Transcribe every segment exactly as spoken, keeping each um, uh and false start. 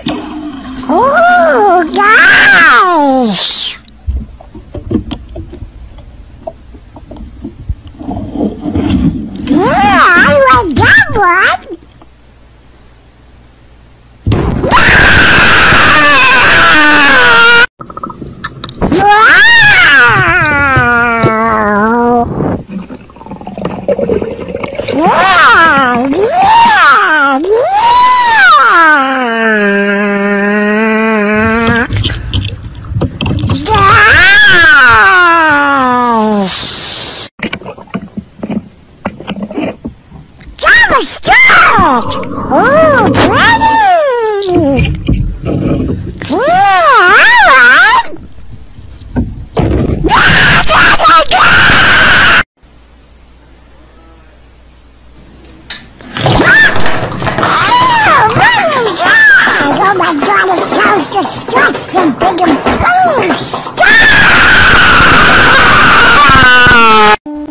Oh, guys! Yeah, I like that one! Wow! Yeah! Yeah! Nice! That was good! Oh, pretty! Yeah, alright! Oh my god, it sounds disgusting, big and please stop!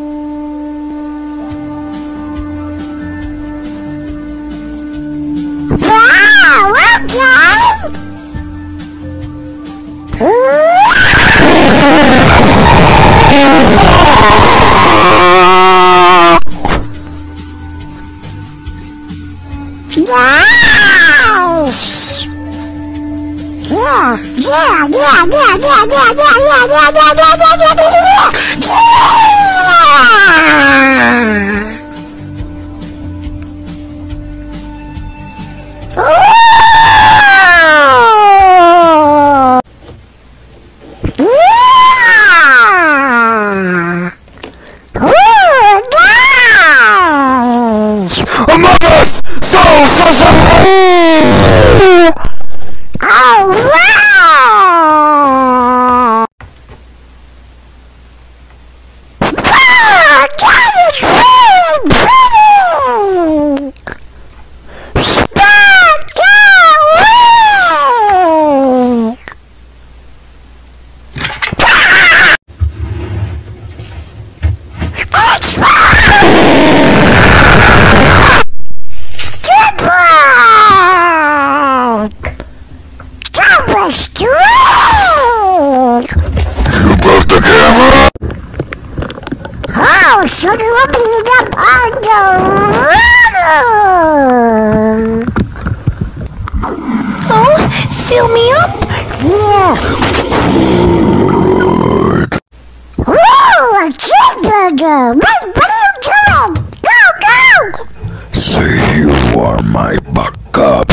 Wow, okay! Nice! Yeah, yeah, yeah, yeah, yeah, yeah, yeah, yeah, yeah, yeah, yeah, yeah, yeah, yeah, yeah! Oh! Yeah! Oh, nice! Among Us! So, so, so! Oh, wow! Wow, that is really pretty! Sparkly! It's right! Good boy! That was great! You broke the camera? Oh, so you're opening up on the road! Oh, fill me up! Yeah! Whoa, a cheeseburger! Wait, what are you doing? Go, go! Say you are my backup.